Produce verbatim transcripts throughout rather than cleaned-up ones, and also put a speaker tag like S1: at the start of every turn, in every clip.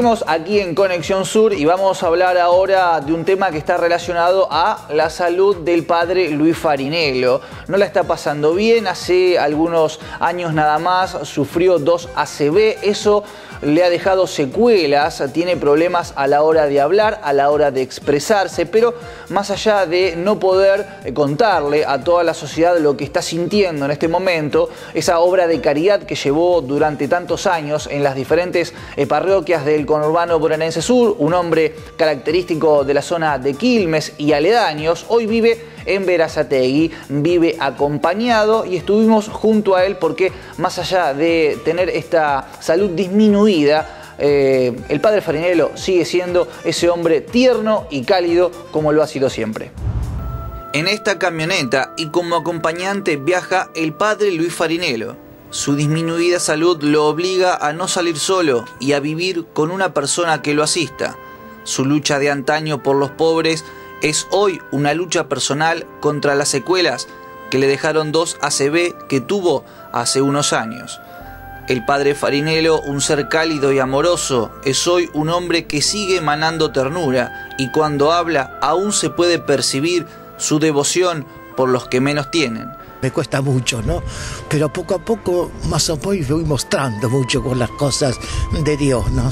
S1: Seguimos aquí en Conexión Sur y vamos a hablar ahora de un tema que está relacionado a la salud del padre Luis Farinello. No la está pasando bien, hace algunos años nada más sufrió dos A C V, eso le ha dejado secuelas, tiene problemas a la hora de hablar, a la hora de expresarse, pero más allá de no poder contarle a toda la sociedad lo que está sintiendo en este momento, esa obra de caridad que llevó durante tantos años en las diferentes eh, parroquias del conurbano bonaerense sur, un hombre característico de la zona de Quilmes y aledaños, hoy vive en Berazategui, vive acompañado y estuvimos junto a él porque más allá de tener esta salud disminuida, eh, el padre Farinello sigue siendo ese hombre tierno y cálido como lo ha sido siempre. En esta camioneta y como acompañante viaja el padre Luis Farinello. Su disminuida salud lo obliga a no salir solo y a vivir con una persona que lo asista. Su lucha de antaño por los pobres es hoy una lucha personal contra las secuelas que le dejaron dos A C V que tuvo hace unos años. El padre Farinello, un ser cálido y amoroso, es hoy un hombre que sigue emanando ternura y cuando habla aún se puede percibir su devoción por los que menos tienen.
S2: Me cuesta mucho, ¿no? Pero poco a poco, más o menos, voy mostrando mucho con las cosas de Dios, ¿no?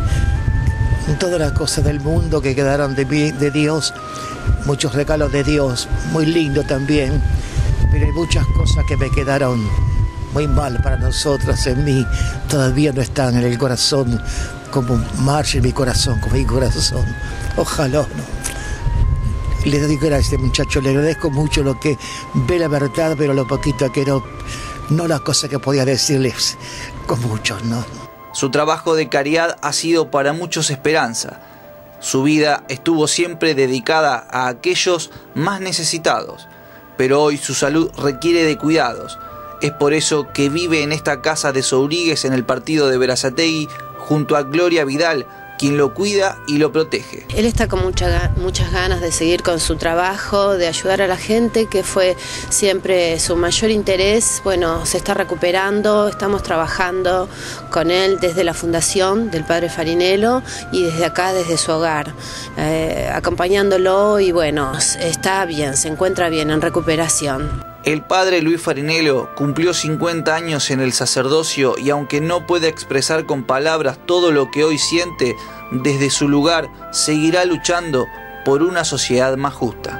S2: Todas las cosas del mundo que quedaron de, mí, de Dios, muchos regalos de Dios, muy lindo también, pero hay muchas cosas que me quedaron muy mal para nosotros, en mí, todavía no están en el corazón, como marcha en mi corazón, como mi corazón. Ojalá, ¿no? Le doy gracias a este muchacho, le agradezco mucho lo que ve la verdad, pero lo poquito que no, no las cosas que podía decirles con muchos, ¿no?
S1: Su trabajo de caridad ha sido para muchos esperanza. Su vida estuvo siempre dedicada a aquellos más necesitados, pero hoy su salud requiere de cuidados. Es por eso que vive en esta casa de Sourigues en el partido de Berazategui junto a Gloria Vidal, quien lo cuida y lo protege.
S3: Él está con mucha, muchas ganas de seguir con su trabajo, de ayudar a la gente, que fue siempre su mayor interés. Bueno, se está recuperando, estamos trabajando con él desde la fundación del padre Farinello y desde acá, desde su hogar, eh, acompañándolo y bueno, está bien, se encuentra bien, en recuperación.
S1: El padre Luis Farinello cumplió cincuenta años en el sacerdocio y aunque no puede expresar con palabras todo lo que hoy siente, desde su lugar seguirá luchando por una sociedad más justa.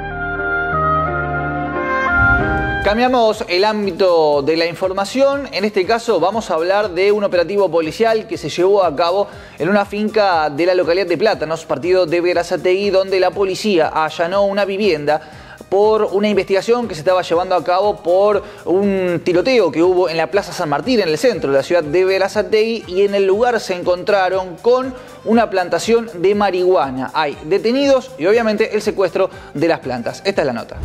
S1: Cambiamos el ámbito de la información. En este caso vamos a hablar de un operativo policial que se llevó a cabo en una finca de la localidad de Plátanos, partido de Berazategui, donde la policía allanó una vivienda por una investigación que se estaba llevando a cabo por un tiroteo que hubo en la Plaza San Martín, en el centro de la ciudad de Berazategui, y en el lugar se encontraron con una plantación de marihuana. Hay detenidos y obviamente el secuestro de las plantas. Esta es la nota.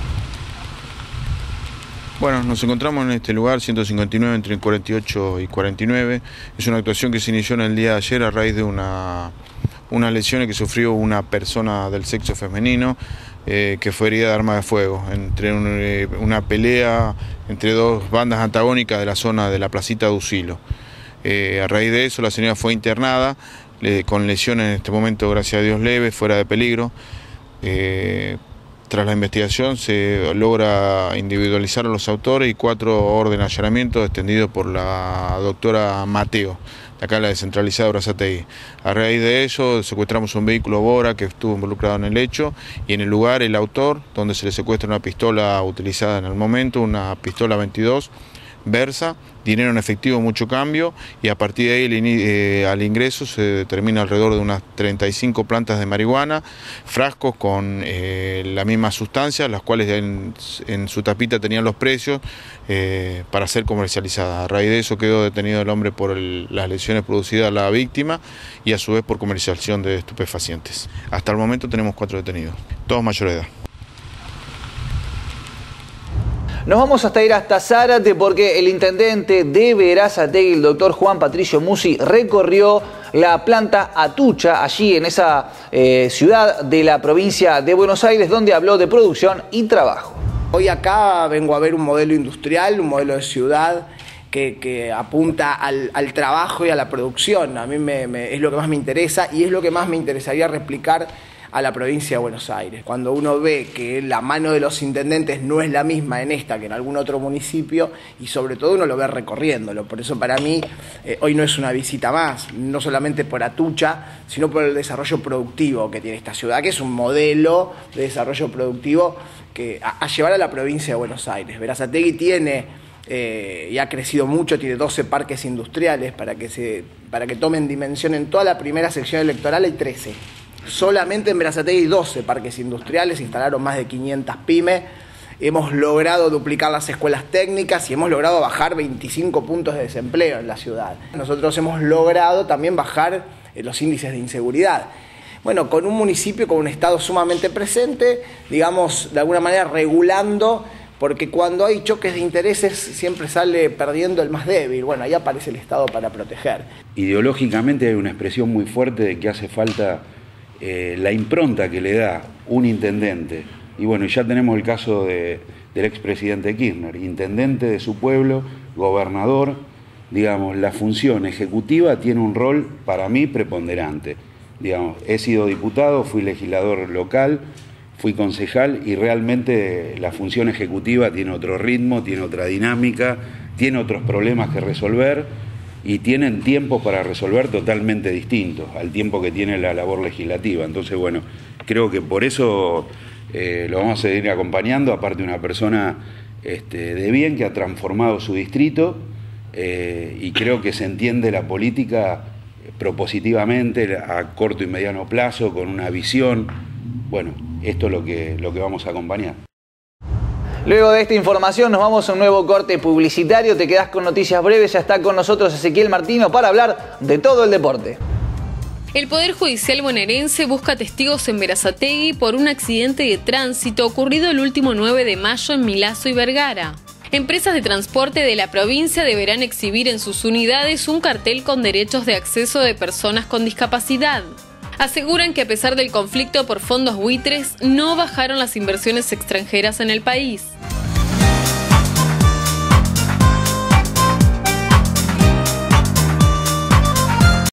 S4: Bueno, nos encontramos en este lugar, ciento cincuenta y nueve, entre cuarenta y ocho y cuarenta y nueve. Es una actuación que se inició en el día de ayer a raíz de una, unas lesiones que sufrió una persona del sexo femenino, Eh, que fue herida de arma de fuego, entre un, eh, una pelea entre dos bandas antagónicas de la zona de la placita de Usilo. Eh, a raíz de eso la señora fue internada eh, con lesiones en este momento, gracias a Dios, leves, fuera de peligro. Eh, tras la investigación se logra individualizar a los autores y cuatro órdenes de allanamiento extendidos por la doctora Mateo, acá en la descentralizada de Berazategui. A raíz de ello secuestramos un vehículo Bora que estuvo involucrado en el hecho y en el lugar el autor, donde se le secuestra una pistola utilizada en el momento, una pistola veintidós Versa, dinero en efectivo, mucho cambio, y a partir de ahí el, eh, al ingreso se determina alrededor de unas treinta y cinco plantas de marihuana, frascos con eh, la misma sustancia, las cuales en, en su tapita tenían los precios eh, para ser comercializadas. A raíz de eso quedó detenido el hombre por el, las lesiones producidas a la víctima y a su vez por comercialización de estupefacientes. Hasta el momento tenemos cuatro detenidos, todos mayores de edad.
S1: Nos vamos hasta ir hasta Zárate porque el intendente de Berazategui, el doctor Juan Patricio Musi, recorrió la planta Atucha, allí en esa eh, ciudad de la provincia de Buenos Aires, donde habló de producción y trabajo.
S5: Hoy acá vengo a ver un modelo industrial, un modelo de ciudad que, que apunta al, al trabajo y a la producción. A mí me, me, es lo que más me interesa y es lo que más me interesaría replicar a la provincia de Buenos Aires. Cuando uno ve que la mano de los intendentes no es la misma en esta que en algún otro municipio, y sobre todo uno lo ve recorriéndolo. Por eso para mí eh, hoy no es una visita más, no solamente por Atucha, sino por el desarrollo productivo que tiene esta ciudad, que es un modelo de desarrollo productivo que a, a llevar a la provincia de Buenos Aires. Berazategui tiene eh, y ha crecido mucho, tiene doce parques industriales. Para que, se, para que tomen dimensión, en toda la primera sección electoral hay trece. Solamente en Berazategui doce parques industriales, instalaron más de quinientas pymes, hemos logrado duplicar las escuelas técnicas y hemos logrado bajar veinticinco puntos de desempleo en la ciudad. Nosotros hemos logrado también bajar los índices de inseguridad. Bueno, con un municipio, con un Estado sumamente presente, digamos, de alguna manera regulando, porque cuando hay choques de intereses siempre sale perdiendo el más débil. Bueno, ahí aparece el Estado para proteger.
S6: Ideológicamente hay una expresión muy fuerte de que hace falta Eh, la impronta que le da un intendente, y bueno, ya tenemos el caso de, del expresidente Kirchner, intendente de su pueblo, gobernador, digamos, la función ejecutiva tiene un rol para mí preponderante. Digamos, he sido diputado, fui legislador local, fui concejal y realmente la función ejecutiva tiene otro ritmo, tiene otra dinámica, tiene otros problemas que resolver, y tienen tiempos para resolver totalmente distintos al tiempo que tiene la labor legislativa. Entonces, bueno, creo que por eso eh, lo vamos a seguir acompañando, aparte de una persona este, de bien que ha transformado su distrito eh, y creo que se entiende la política propositivamente, a corto y mediano plazo, con una visión. Bueno, esto es lo que, lo que vamos a acompañar.
S1: Luego de esta información nos vamos a un nuevo corte publicitario. Te quedás con noticias breves. Ya está con nosotros Ezequiel Martino para hablar de todo el deporte.
S7: El Poder Judicial bonaerense busca testigos en Berazategui por un accidente de tránsito ocurrido el último nueve de mayo en Milazzo y Vergara. Empresas de transporte de la provincia deberán exhibir en sus unidades un cartel con derechos de acceso de personas con discapacidad. Aseguran que a pesar del conflicto por fondos buitres, no bajaron las inversiones extranjeras en el país.